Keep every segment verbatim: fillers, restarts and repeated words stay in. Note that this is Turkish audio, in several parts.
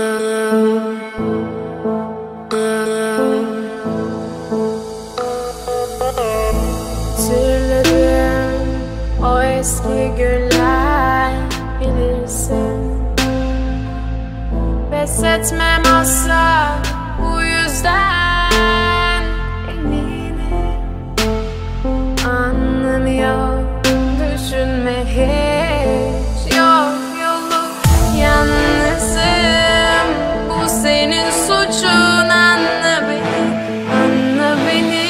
Hatırladım o eski günler, bilirsin. Pes etmem asla, bu yüzden eminim. Anlamıyor, düşünme hiç. Yok yolu, yalnızım. Bu senin suçun, anla beni, anla beni.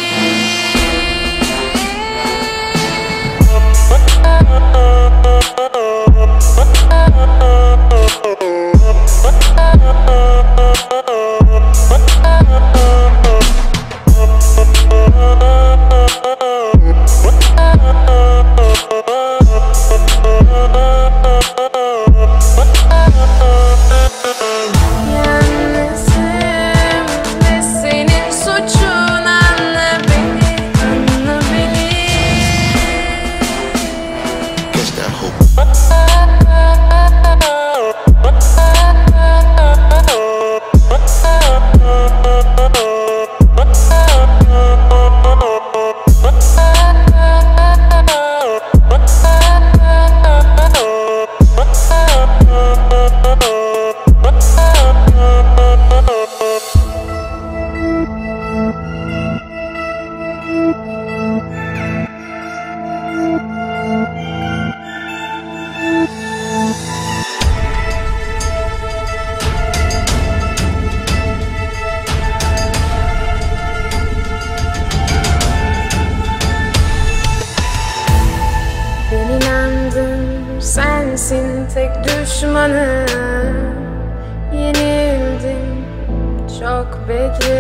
Sensin tek düşmanım. Yenildim, çok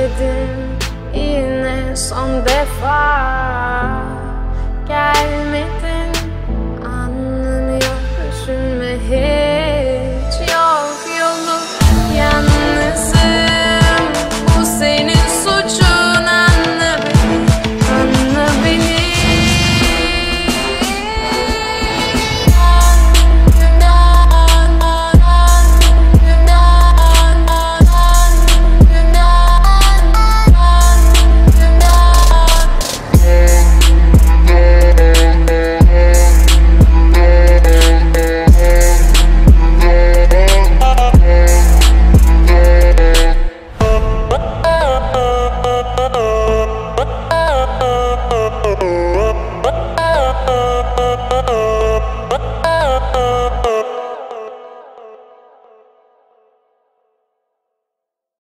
bekledim. Yine son defa gelme